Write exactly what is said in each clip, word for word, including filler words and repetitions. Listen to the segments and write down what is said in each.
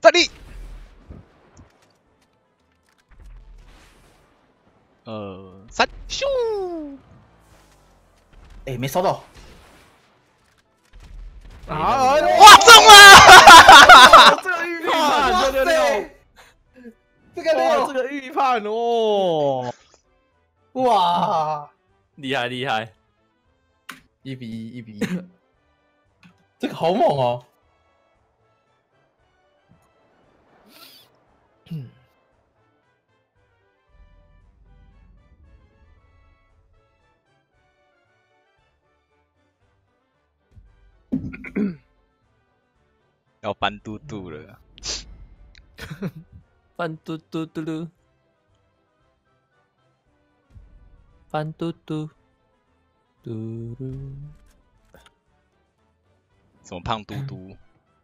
这里。呃，三咻！ 哎、欸，没烧到。 啊！ 哇，中了！ 这个预判，这个六， 这个六， 这个预判哦！ 哇， 厉害厉害！ 一比一，一比一，这个好猛哦！嗯。 要搬嘟嘟了， 翻嘟嘟嘟噜，翻嘟嘟嘟噜， 什么胖嘟嘟？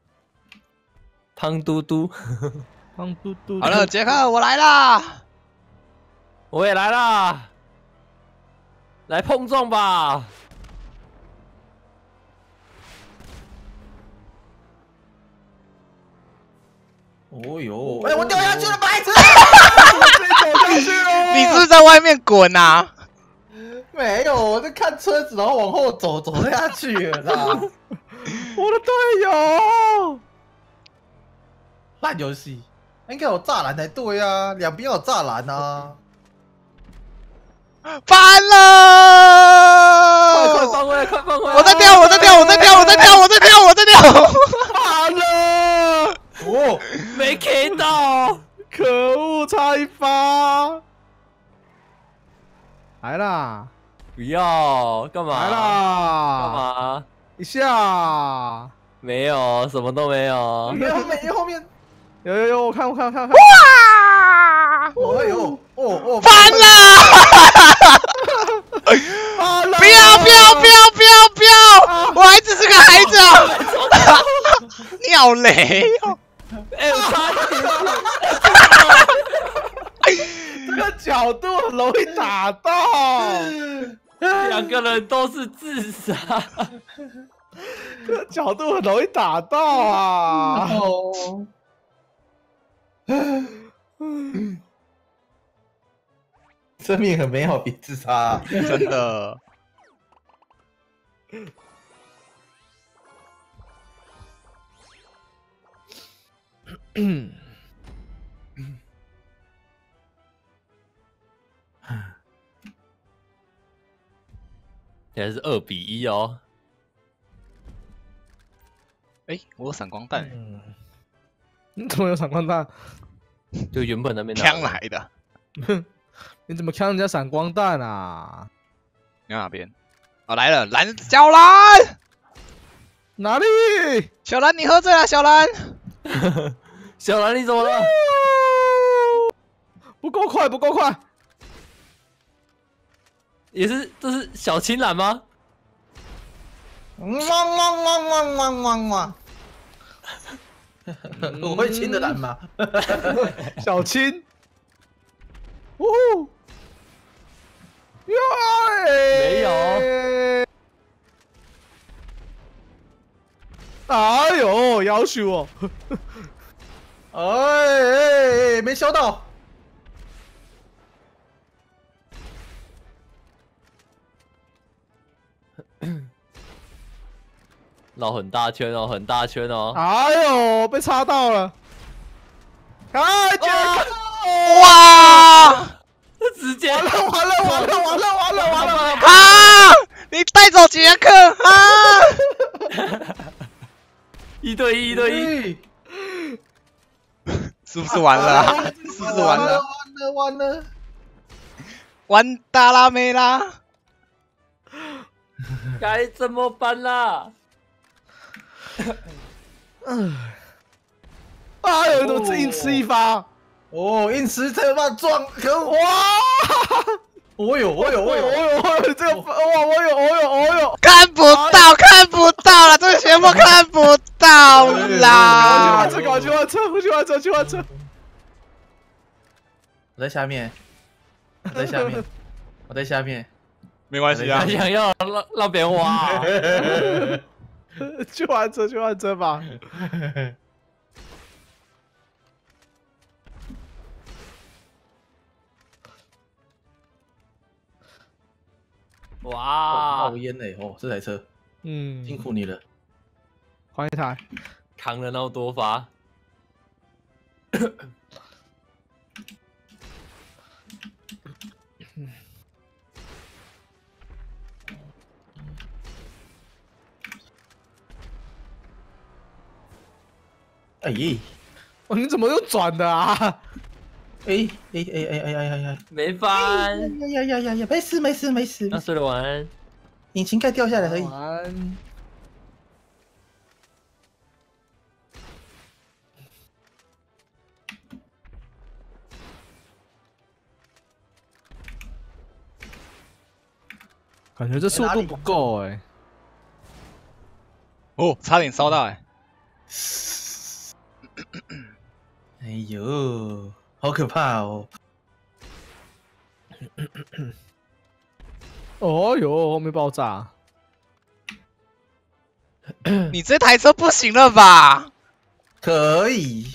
胖嘟嘟， 胖嘟嘟。 好了，杰克，我来啦！ 我也来啦，来碰撞吧！ 哦呦！哎、欸，我掉下去了，白痴！ 我自己走下去了。 你是不是在外面滚啊？ 没有，我在看车子，然后往后走，走下去了啦。 我的队友， 烂游戏，应该有栅栏才对啊，两边有栅栏啊。 翻了！ 快快放回来，快放回来！ 我在跳，我在跳，我在跳，我在跳，我在跳，我在跳！ 完了！ 哦， 没 K 到， 可恶，差一发！来啦！ 不要干嘛？ 来啦！ 干嘛？ 一下！ 没有，什么都没有。 没有没有后面， 有有有，我看我看我看我看！ 哇！ 哦呦，哦哦， 翻了！不要不要不要不要不要！我还只是个孩子啊！你好雷哦！ 哎，我差一点。 这个角度很容易打到， 两个人都是自杀。 这个角度很容易打到啊！ 哦，生命很美好，别自杀、啊。 真的。 嗯。 现在是二比一哦。 哎、欸，我有闪光弹、欸， 嗯，你怎么有闪光弹？ 就原本那边枪来的。 你怎么枪人家闪光弹啊？ 你看哪边？哦，来了，蓝小蓝， 哪里？ 小蓝，你喝醉了，小蓝。 小兰，你怎么了？ 不够快，不够快。 也是，这是小青蓝吗？ 汪汪汪汪汪汪汪！我会亲的蓝吗？ 小青。哦。呀！ 没有。 哎呦，要求哦。 哎哎哎，没烧到。 绕很大圈哦，很大圈哦。 哎呦，被插到了！哎，杰克！ 哇！ 直接完了完了完了完了完了完了！ 啊！你带走杰克啊！ 一对一，一对一， 是不是完了、啊？是不是完了？ 完了完了！ 完达拉没啦！ 该怎么办啦？ 嗯，哎呦，怎么硬吃一发？ 哦，硬吃才有办法撞，可恶！ 哇！ 我有，我有，我有， 我有，我有这个，哇！我有，我有，我有， 看不到，看不到了，这个旋风看不到啦！ 这个去换车，去换车，去换车。 我在下面，我在下面，我在下面， 没关系啊他，想要让让别人挖、哦， 去换车，去换车吧。 哇， 冒烟嘞！哦，这台车嗯， 辛苦你了。 换一台。 扛了那么多发。 哎耶！ 哦，你怎么又转的啊？ 哎哎哎哎哎哎哎！ 没翻。 呀呀呀呀呀！没事没事没事。 那睡得晚安。 引擎盖掉下来而已。 完。感觉这速度不够哎。 哦，差点烧到哎！ 哎呦，好可怕哦！ 哦哟，后面爆炸！ 你这台车不行了吧？ 可以，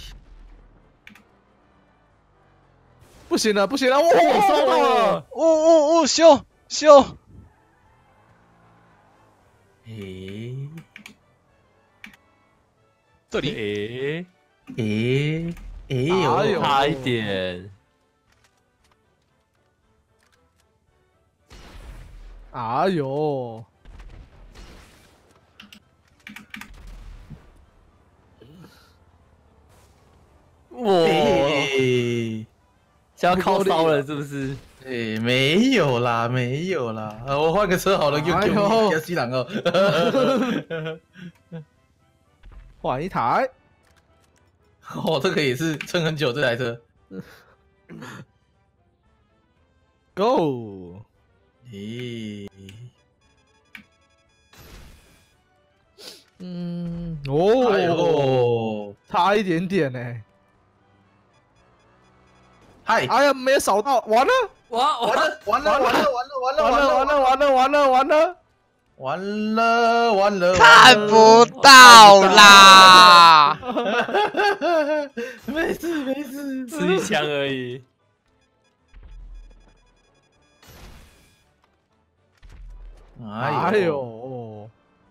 不行了，不行了！哇，我烧到了！ 哦哦哦，修修！ 诶这里诶诶诶呦， 哎呦差一点。 哎呦！ 哇， 诶现在靠烧了是不是？ 诶，没有啦，没有啦，啊我换个车好了，又哎呦又要西朗哦。 换一台。 哦，这个也是撑很久，这台车。 Go！ 咦， 嗯， 哎哦， 呦， 差一点点呢。 嗨， 哎呀，没有扫到，完了， 哇完了完了完了完了完了完了，完了，完了，完了，完了！ 完了完了， 看不到啦！ 没事没事， 吃一枪而已。 哎呦，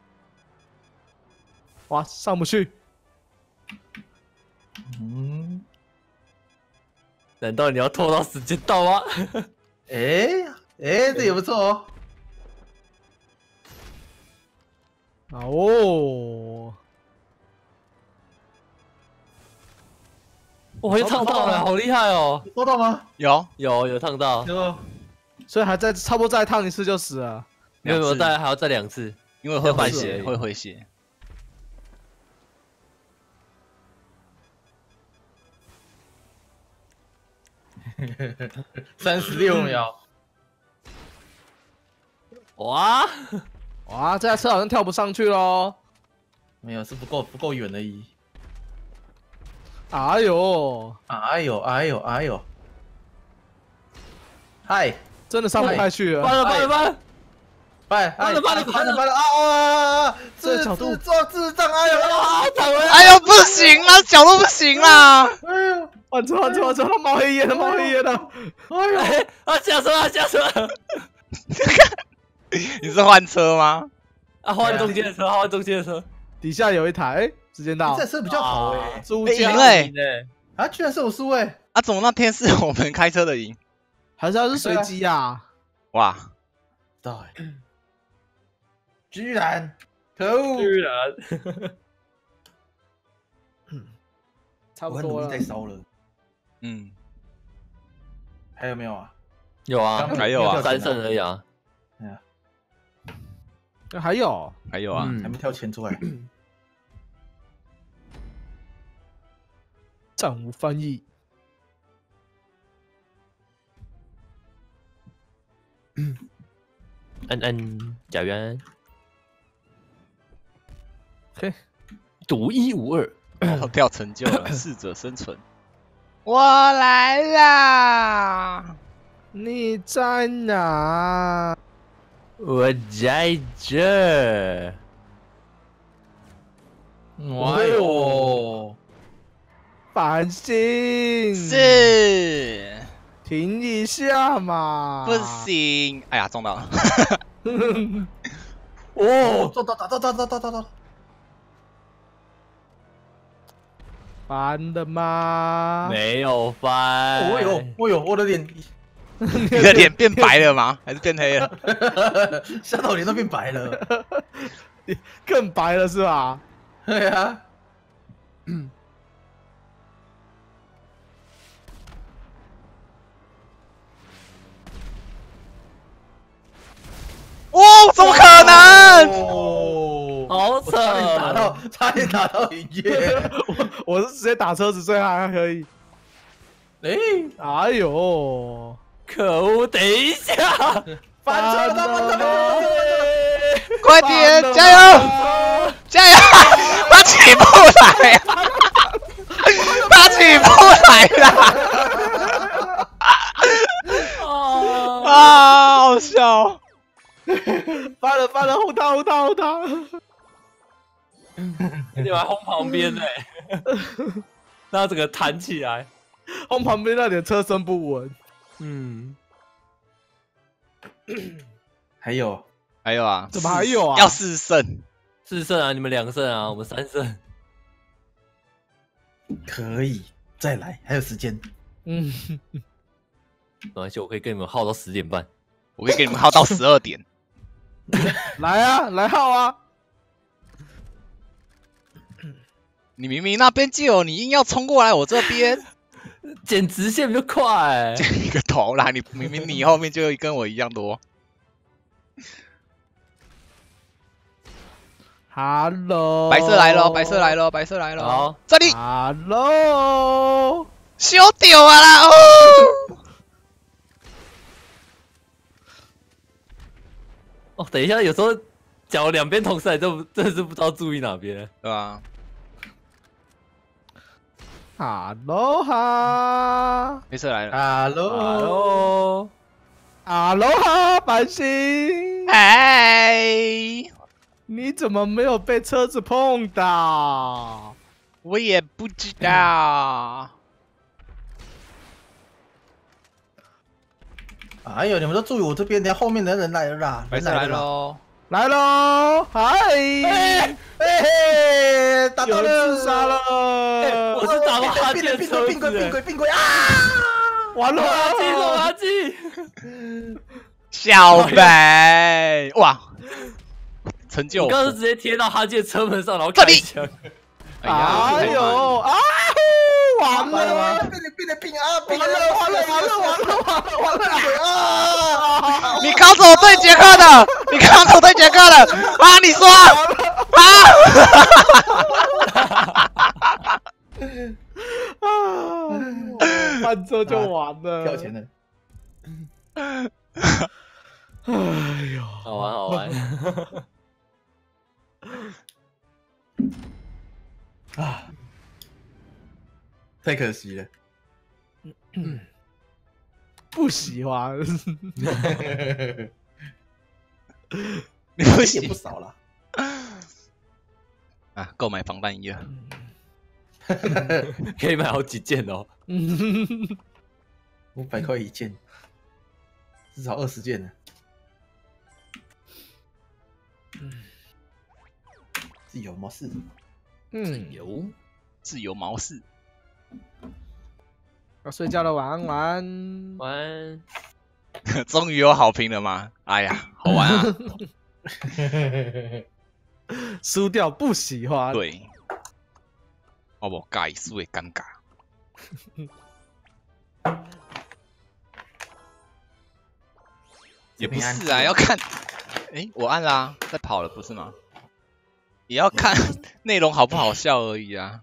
哇，上不去。 嗯， 难道你要拖到时间到吗？ 哎哎，这也不错哦。 哦， 我又烫到了，好厉害哦！ 你收到吗？ 有有有烫到， 有。 所以还再差不多再烫一次就死了。 没有没有， 两次再还要再两次。 因为会回要血， 反会回血。 三十六秒， 哇哇，这台车好像跳不上去喽。 没有，是不够不够远而已。 哎呦， 哎呦哎呦哎呦，嗨， 真的上不太去了。 翻了翻了翻了！ 拜， 完了完了完了完了啊啊啊！ 这角度智障智障，哎呦啊，躺回来！ 哎呦，不行啦，角度不行啦！ 哎呦， 换车换车换车，他冒黑烟了，冒黑烟了。 哎呦， 哎啊，下车啊下车！ 你是换车吗？ 啊，换中间的车，换中间的车。 底下有一台，哎，时间到这。车比较好哎， 哎猪家赢嘞赢嘞！ 啊，居然是我输哎， 啊，怎么那天是我们开车的赢？ 还是要是随机啊？ 哇， 对，居然，可恶！ 居然， 差不多了我很努力在。烧了， 嗯， 还有没有啊？ 有啊， 还有啊三胜而已啊。 哎呀， 哎还有， 还有啊， 嗯还没跳钱出来。 暂无翻译。 安安贾元， OK， 独一无二。 跳跳成就了，适者生存。我来啦！ 你在哪？ 我在这。 哎呦， 繁星， 是停一下嘛。 不行，哎呀，撞到了。 哦，到到到到到到到到到， 翻的吗？ 没有翻。 哦呦，哦呦，我的脸， 你的脸变白了吗？还是变黑了？ 吓到我脸都变白了。 更白了是吧？ 对啊， 哦，怎么可能？ 哦， 好扯我差点打到，差点打到音乐。 我是直接打车子，所以还可以。 哎， 哎呦， 可恶！等一下， 翻车了，翻车了，翻车了！ 快点，加油，加油！他起不来，他起不来了。 啊！ 啊，好笑！ 翻了翻了，后他后他后他。 你还轰旁边呢，让它整个弹起来。 轰旁边那点车身不稳。 嗯， 还有， 还有啊， 怎么还有啊？ 要四胜， 四胜啊，你们两胜啊，我们三胜。 可以再来，还有时间。 嗯， 没关系，我可以跟你们耗到十点半。 我可以给你们耗到十二点。 来啊，来号啊！ 你明明那边就有，你硬要冲过来我这边， 剪直线比较快、欸。 你个头啦！你明明你后面就跟我一样多。 Hello， 白色来了，白色来了，白色来了。 好， 这里 Hello， 修掉啊啦！哦， 哦，等一下，有时候脚两边同时来，就真的是不知道注意哪边。 对吧？ Hello 哈黑色来了。 Hello， ，Hello 哈，繁星， 嗨， 你怎么没有被车子碰到？ 我也不知道。 哎呦，你们都注意我这边，连后面的人来了啦， 白色来人来了啦。 喽！ 来喽，嗨， 哎嘿，打到有人了， 自杀了， 我是打到哈病欠病鬼病鬼病鬼病鬼啊！ 完了， 垃圾，垃圾！ 小白，哇，成就我刚刚是直接贴到哈借车门上，然后这里开枪。 哎呦啊！完完了完了， 了， 病了病了病啊！病完了完了完了完了完了完了啊！ 你刚走对杰克的，你刚走对杰克的啊！你说啊？ 翻车就完了， 掉钱了。 哎呦， 好玩好玩。 啊，太可惜了。 不喜欢， 你不也行不少了。 啊！购买防弹衣了， 可以买好几件哦。 五百块一件，至少二十件呢。自由模式， 嗯， 有自由毛氏。 要睡觉了，晚安晚安。 玩终于有好评了吗？哎呀，好玩啊！ 输掉不喜欢， 对，好不介输的尴尬。也不是啊，要看。哎，我按啦，在跑了，不是吗？也要看内容好不好笑而已啊。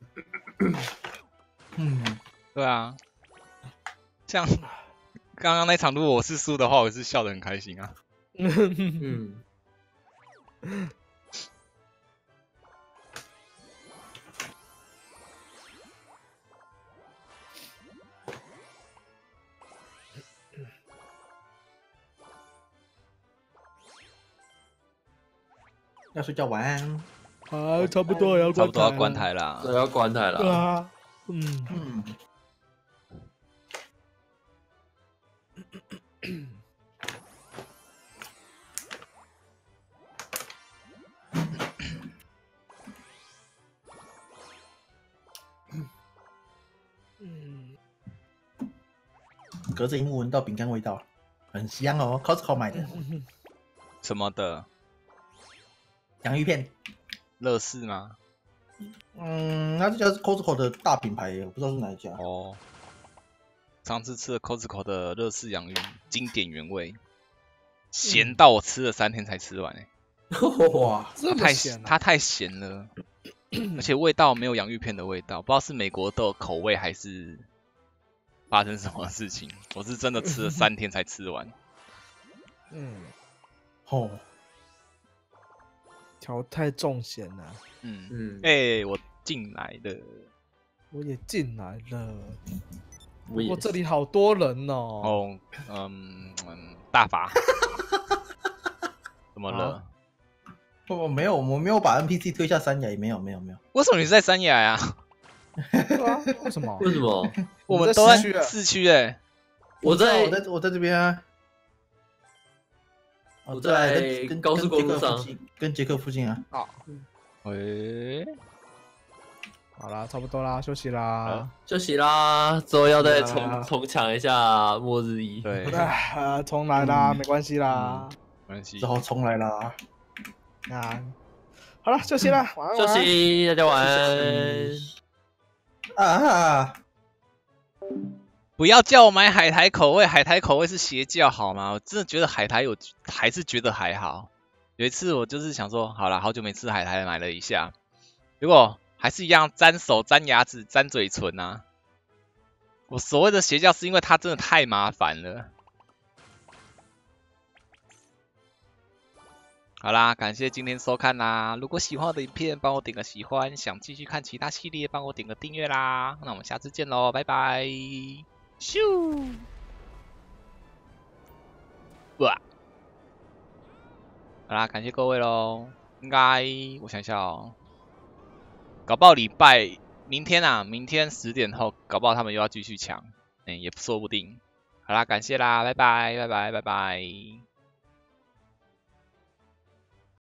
嗯， 对啊，像刚刚那场，如果我是输的话，我是笑得很开心啊。 嗯，要睡觉，晚安。 啊，差不多也要差不多要关关台啦。 这要关台了。 对啊，嗯， 嗯， 嗯， 隔着荧幕闻到饼干味道，很香哦 ，Costco 买的什么的？ 洋芋片。 乐事吗？ 嗯，那这家是 Costco 的大品牌耶，我不知道是哪一家。 哦，上次吃了 Costco 的乐事洋芋，经典原味，咸到我吃了三天才吃完哎。 哇， 这么太咸啊！ 它太咸了，而且味道没有洋芋片的味道，不知道是美国的口味还是发生什么事情。我是真的吃了三天才吃完。 嗯， 哦， 调太重咸了。 嗯嗯， 哎、欸，我进来了。 我也进来了， 我也不过这里好多人哦。 哦，嗯嗯，大法，怎么了？ 不，没有，我们没有把 N P C 推下山崖，没有，没有，没有。 为什么你是在山崖啊？ 对啊，为什么？ 为什么？ 我们都在市区啊市区哎。 我在我在我在这边啊。 我在跟跟高速公路上跟杰克附近跟杰克附近啊。 好， 喂， 好啦，差不多啦，休息啦。 休息啦，之后要再对啊重重抢一下末日一。 对， 啊，重来啦，没关系啦。 没关系之。后重来啦。 啊，好了，休息啦，晚安。 休晚安。 息，大家晚安。 啊！ 不要叫我买海苔口味，海苔口味是邪教好吗？我真的觉得海苔有，还是觉得还好。有一次我就是想说，好啦，好久没吃海苔，买了一下，结果还是一样沾手、沾牙齿、沾嘴唇啊。我所谓的邪教是因为它真的太麻烦了。好啦，感谢今天收看啦！如果喜欢我的影片，帮我点个喜欢；想继续看其他系列，帮我点个订阅啦！那我们下次见喽，拜拜！咻！哇！好啦，感谢各位喽。应该我想一下哦，搞不好礼拜明天啊，明天十点后，搞不好他们又要继续抢，哎、欸，也说不定。好啦，感谢啦，拜拜，拜拜，拜拜。